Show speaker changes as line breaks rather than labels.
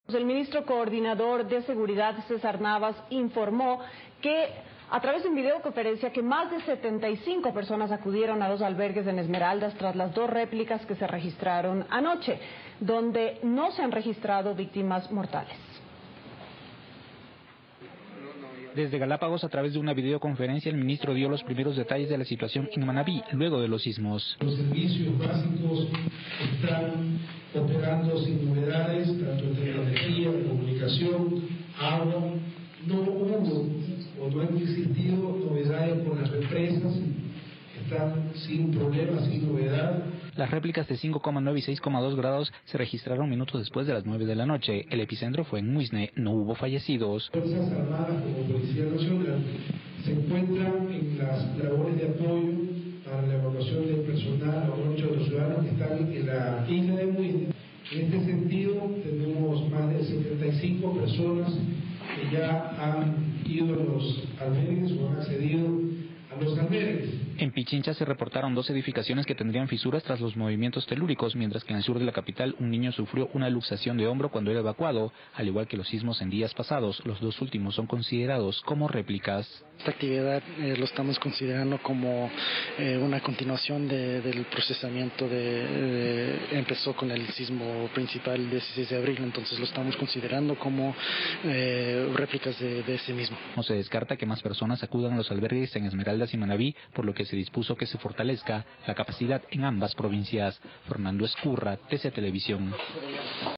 El ministro coordinador de Seguridad, César Navas, informó que a través de una videoconferencia que más de 75 personas acudieron a los albergues en Esmeraldas tras las 2 réplicas que se registraron anoche, donde no se han registrado víctimas mortales.
Desde Galápagos, a través de una videoconferencia, el ministro dio los primeros detalles de la situación en Manabí, luego de los sismos.
Los servicios básicos están operando sin novedades, tanto en tecnología, comunicación, agua. No hubo o no han existido novedades con las represas, están sin problemas, sin novedad.
Las réplicas de 5,9 y 6,2 grados se registraron minutos después de las 9 de la noche. El epicentro fue en Muisne, no hubo fallecidos.
Fuerzas Armadas como Policía Nacional se encuentran en las labores de apoyo para la evacuación del personal o muchos de los ciudadanos que están en la isla de Muisne. En este sentido, tenemos más de 75 personas que ya han ido a los albergues o han accedido a los albergues.
En Pichincha se reportaron 2 edificaciones que tendrían fisuras tras los movimientos telúricos, mientras que en el sur de la capital un niño sufrió una luxación de hombro cuando era evacuado, al igual que los sismos en días pasados. Los 2 últimos son considerados como réplicas.
Esta actividad lo estamos considerando como una continuación del procesamiento empezó con el sismo principal el 16 de abril, entonces lo estamos considerando como réplicas de ese mismo.
No se descarta que más personas acudan a los albergues en Esmeraldas y Manabí, por lo que se dispuso que se fortalezca la capacidad en ambas provincias. Fernando Escurra, TC Televisión.